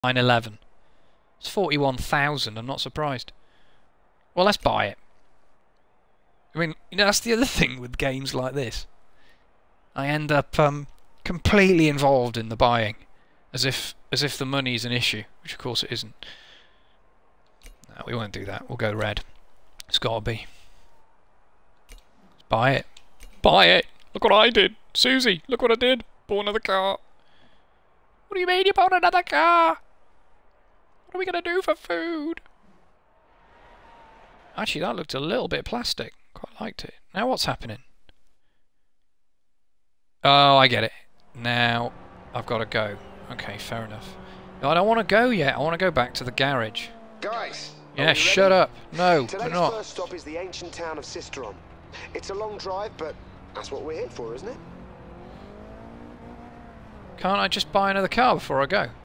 911. It's 41,000. I'm not surprised. Well, let's buy it. I mean, you know, that's the other thing with games like this. I end up completely involved in the buying, as if the money's an issue, which of course it isn't. No, we won't do that. We'll go red. It's got to be. Let's buy it. Buy it. Look what I did, Susie. Look what I did. Bought another car. What do you mean you bought another car? What are we gonna do for food? Actually, that looked a little bit plastic. Quite liked it. Now what's happening? Oh, I get it. Now I've got to go. Okay, fair enough. No, I don't want to go yet. I want to go back to the garage. Guys! Yeah, shut up. No, we're Today's not. first stop is the ancient town of Sisteron. It's a long drive, but that's what we're here for, isn't it? Can't I just buy another car before I go?